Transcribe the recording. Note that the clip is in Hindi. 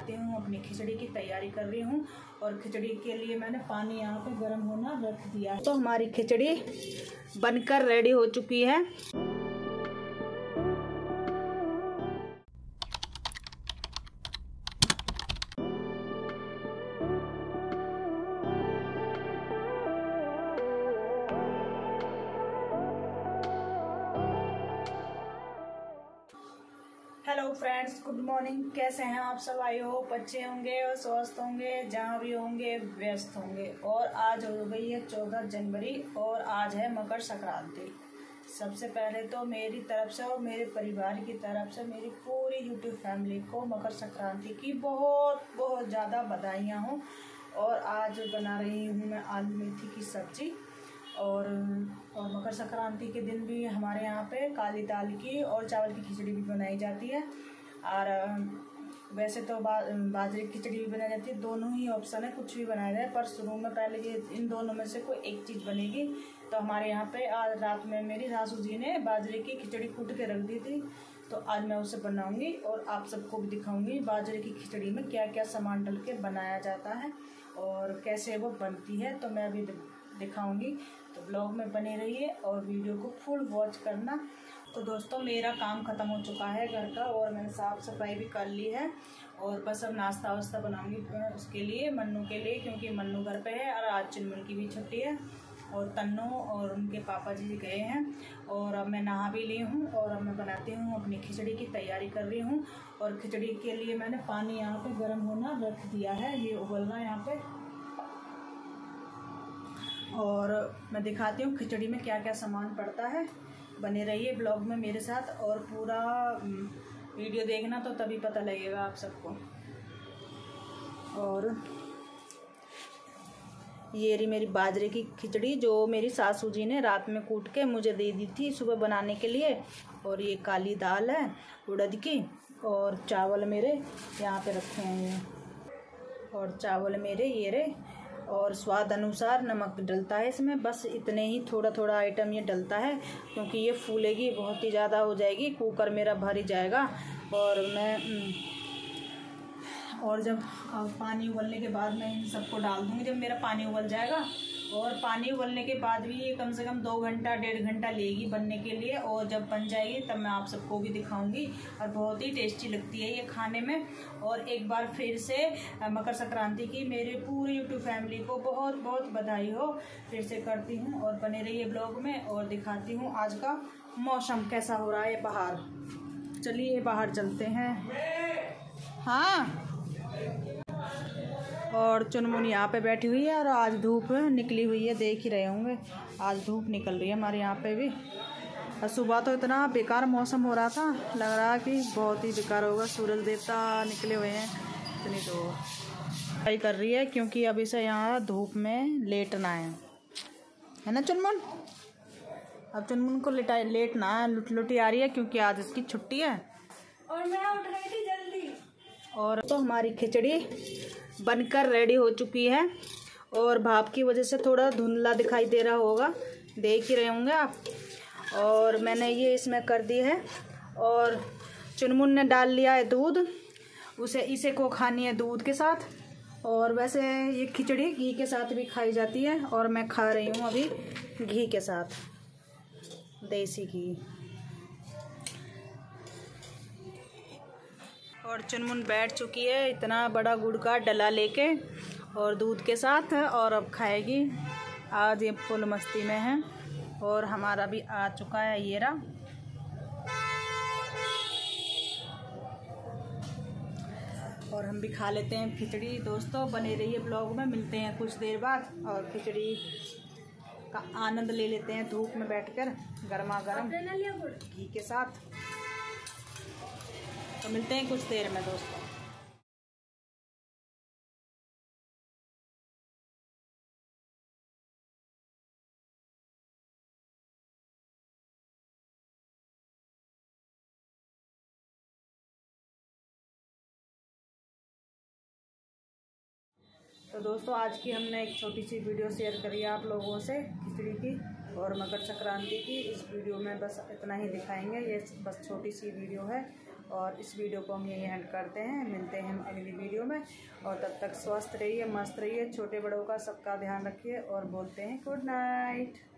हूँ अपनी खिचड़ी की तैयारी कर रही हूँ और खिचड़ी के लिए मैंने पानी यहाँ पे गर्म होना रख दिया है। तो हमारी खिचड़ी बनकर रेडी हो चुकी है। Hello friends, good morning. कैसे हैं आप सब? आई होप अच्छे होंगे और स्वस्थ होंगे, जहाँ भी होंगे व्यस्त होंगे। और आज हो गई है 14 जनवरी और आज है मकर संक्रांति। सबसे पहले तो मेरी तरफ से और मेरे परिवार की तरफ से मेरी पूरी यूट्यूब फैमिली को मकर संक्रांति की बहुत बहुत ज़्यादा बधाइयाँ हों। और आज बना रही हूँ मैं आलू मेथी की सब्ज़ी और मकर संक्रांति के दिन भी हमारे यहाँ पे काली दाल की और चावल की खिचड़ी भी बनाई जाती है। और वैसे तो बाजरे की खिचड़ी भी बनाई जाती है। दोनों ही ऑप्शन है, कुछ भी बनाया जाए, पर शुरू में पहले ये इन दोनों में से कोई एक चीज़ बनेगी। तो हमारे यहाँ पे आज रात में मेरी सासू जी ने बाजरे की खिचड़ी कूट के रख दी थी, तो आज मैं उसे बनाऊँगी और आप सबको भी दिखाऊँगी बाजरे की खिचड़ी में क्या क्या सामान डल के बनाया जाता है और कैसे वो बनती है, तो मैं अभी दिखाऊंगी। तो ब्लॉग में बने रहिए और वीडियो को फुल वॉच करना। तो दोस्तों, मेरा काम ख़त्म हो चुका है घर का और मैंने साफ़ सफाई भी कर ली है और बस अब नाश्ता वास्ता बनाऊंगी उसके लिए, मन्नू के लिए, क्योंकि मन्नू घर पे है और आज चुनमुन की भी छुट्टी है और तन्नू और उनके पापा जी गए हैं। और अब मैं नहा भी ली हूँ और अब मैं बनाती हूँ अपनी खिचड़ी की तैयारी कर रही हूँ। और खिचड़ी के लिए मैंने पानी यहाँ पर गर्म होना रख दिया है, ये उबलना यहाँ पर। और मैं दिखाती हूँ खिचड़ी में क्या क्या सामान पड़ता है। बने रहिए ब्लॉग में मेरे साथ और पूरा वीडियो देखना, तो तभी पता लगेगा आप सबको। और ये रही मेरी बाजरे की खिचड़ी जो मेरी सासू जी ने रात में कूट के मुझे दे दी थी सुबह बनाने के लिए। और ये काली दाल है उड़द की और चावल मेरे यहाँ पे रखे हैं ये, और चावल मेरे ये रहे। और स्वाद अनुसार नमक डलता है इसमें, बस इतने ही, थोड़ा थोड़ा आइटम ये डलता है क्योंकि ये फूलेगी, बहुत ही ज़्यादा हो जाएगी, कुकर मेरा भर ही जाएगा। और जब पानी उबलने के बाद मैं इन सबको डाल दूँगी जब मेरा पानी उबल जाएगा। और पानी उबलने के बाद भी ये कम से कम 2 घंटा 1.5 घंटा लेगी बनने के लिए, और जब बन जाएगी तब मैं आप सबको भी दिखाऊंगी। और बहुत ही टेस्टी लगती है ये खाने में। और एक बार फिर से मकर संक्रांति की मेरे पूरी यूट्यूब फैमिली को बहुत बहुत बधाई हो, फिर से करती हूँ। और बने रहिए ब्लॉग में और दिखाती हूँ आज का मौसम कैसा हो रहा है बाहर। चलिए बाहर चलते हैं। हाँ, और चुनमुन यहाँ पे बैठी हुई है और आज धूप निकली हुई है, देख ही रहे होंगे, आज धूप निकल रही है हमारे यहाँ पे भी। और सुबह तो इतना बेकार मौसम हो रहा था, लग रहा कि बहुत ही बेकार होगा, सूरज देवता निकले हुए हैं, इतनी तो ट्राई कर रही है क्योंकि अभी से यहाँ धूप में लेटना है ना चुनमुन। अब चुनमुन को लेटना है, लुटी आ रही है क्योंकि आज इसकी छुट्टी है और मैं उठ गई थी जल्दी। और तो हमारी खिचड़ी बनकर रेडी हो चुकी है और भाप की वजह से थोड़ा धुंधला दिखाई दे रहा होगा, देख ही रहे होंगे आप। और मैंने ये इसमें कर दी है और चुनमुन ने डाल लिया है दूध, इसे को खानी है दूध के साथ। और वैसे ये खिचड़ी घी के साथ भी खाई जाती है और मैं खा रही हूँ अभी घी के साथ, देसी घी। और चुनमुन बैठ चुकी है इतना बड़ा गुड़ का डला लेके और दूध के साथ, और अब खाएगी। आज ये फुल मस्ती में है। और हमारा भी आ चुका है ये रहा। और हम भी खा लेते हैं खिचड़ी। दोस्तों बने रहिए ब्लॉग में, मिलते हैं कुछ देर बाद और खिचड़ी का आनंद ले लेते हैं धूप में बैठकर गर्मा गर्म घी के साथ। तो मिलते हैं कुछ देर में दोस्तों। तो दोस्तों आज की हमने एक छोटी सी वीडियो शेयर करी है आप लोगों से खिचड़ी की और मकर संक्रांति की। इस वीडियो में बस इतना ही दिखाएंगे, ये बस छोटी सी वीडियो है और इस वीडियो को हम यही एंड करते हैं। मिलते हैं हम अगली वीडियो में। और तब तक स्वस्थ रहिए, मस्त रहिए, छोटे बड़ों का सबका ध्यान रखिए और बोलते हैं गुड नाइट।